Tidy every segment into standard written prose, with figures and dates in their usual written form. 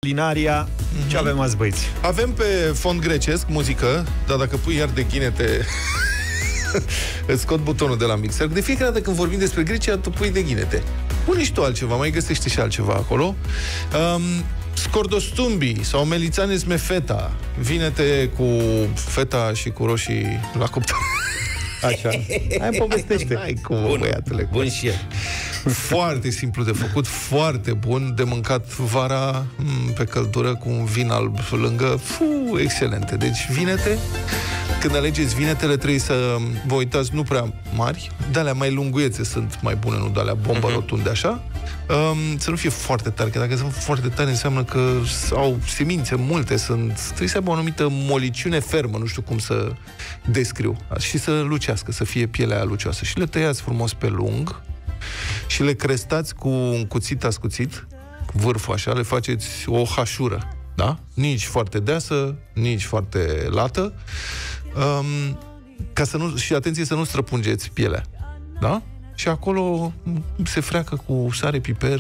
Culinaria, ce avem azi, băieți? Avem pe fond grecesc muzică, dar dacă pui iar de ghinete îți scot butonul de la mixer. De fiecare dată când vorbim despre Grecia, tu pui de ghinete. Pune și tu altceva, mai găsește și altceva acolo. Scordostumbii sau Melițanes me feta. Vine-te cu feta și cu roșii la cuptor. Așa. Hai, povestește. Hai cum, băiatule. Bun și el. Foarte simplu de făcut, foarte bun, de mâncat vara pe căldură cu un vin alb lângă. Excelente. Deci vinete, când alegeți vinetele, trebuie să vă uitați nu prea mari, de-alea mai lunguiețe sunt mai bune, nu de-alea bombă rotunde așa. Să nu fie foarte tari, că dacă sunt foarte tari înseamnă că au semințe multe, trebuie să aibă o anumită moliciune fermă, nu știu cum să descriu, și să lucească, să fie pielea aia lucioasă. Și le tăiați frumos pe lung și le crestați cu un cuțit ascuțit, vârful așa, le faceți o hașură, da? Nici foarte deasă, nici foarte lată, ca să nu, și atenție să nu străpungeți pielea, da? Și acolo se freacă cu sare, piper,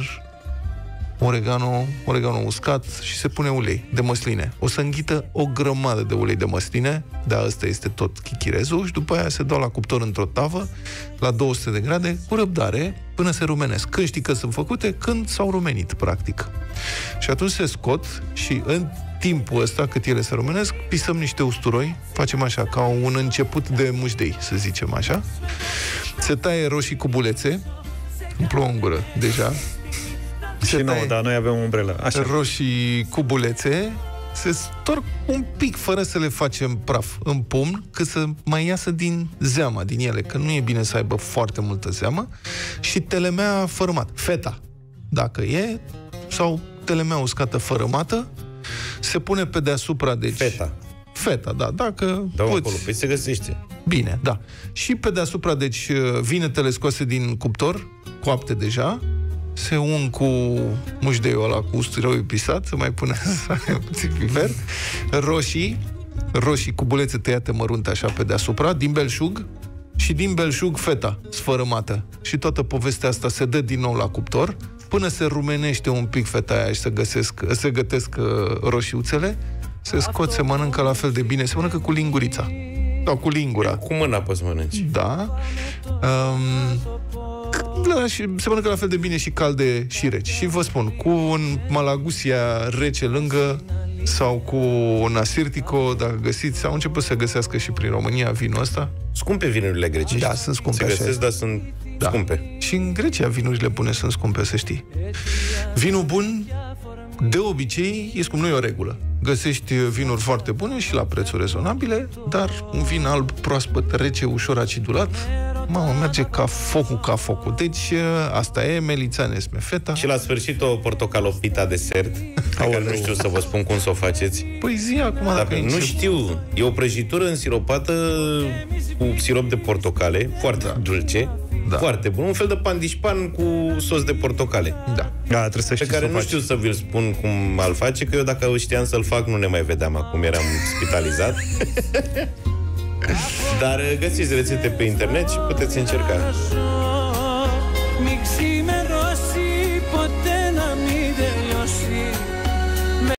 oregano uscat și se pune ulei de măsline. O să înghită o grămadă de ulei de măsline, dar ăsta este tot chichirezul, și după aia se dau la cuptor într-o tavă, la 200 de grade, cu răbdare, până se rumenesc. Când știi că sunt făcute? Când s-au rumenit, practic. Și atunci se scot și în timpul ăsta, cât ele se rumenesc, pisăm niște usturoi, facem așa, ca un început de mușdei, să zicem așa. Se taie roșii cu bulețe, îmi plouă în gură, deja. Și nouă, dar noi avem umbrelă. Așa. Roșii cu bulețe se storc un pic, fără să le facem praf, în pumn, cât să mai iasă din zeama, din ele, că nu e bine să aibă foarte multă zeamă. Și telemea fărâmat, feta, dacă e, sau telemea uscată fărâmată, se pune pe deasupra, deci... Feta, da, dacă poți... acolo, păi se găsește. Bine, da. Și pe deasupra, deci, vinetele scoase din cuptor, coapte deja, se ung cu mușdeiul ăla, cu usturoiul pisat, se mai pune puțin piper, roșii cu bulețe tăiate mărunte așa pe deasupra, din belșug, și din belșug feta sfărâmată. Și toată povestea asta se dă din nou la cuptor, până se rumenește un pic feta aia și se gătesc roșiuțele, se scot, se mănâncă la fel de bine, se mănâncă cu lingurița. Sau cu lingura. Cu mâna poți mănânci. Da. Și se mănâncă la fel de bine și calde și reci. Și vă spun, cu un malagusia rece lângă sau cu un asirtico, dacă găsiți, au început să găsească și prin România vinul ăsta. Scumpe vinurile grecești. Da, sunt scumpe. Se găsesc, dar sunt scumpe. Și în Grecia vinurile bune sunt scumpe, să știi. Vinul bun, de obicei, e scump, nu e o regulă. Găsești vinuri foarte bune și la prețuri rezonabile, dar un vin alb, proaspăt, rece, ușor acidulat, merge ca focul. Deci, asta e Melițanes me feta. Și la sfârșit o portocalopita desert, pe care nu știu să vă spun cum să o faceți. Păi zi acum dacă nu știu. E o prăjitură însiropată cu sirop de portocale, foarte dulce, foarte bun. Un fel de pandișpan cu sos de portocale. Da. Trebuie să știi, pe care nu știu să vi-l spun cum al face, că eu dacă știam să-l fac nu ne mai vedeam acum, eram spitalizat. Dar găsiți rețete pe internet și puteți încerca.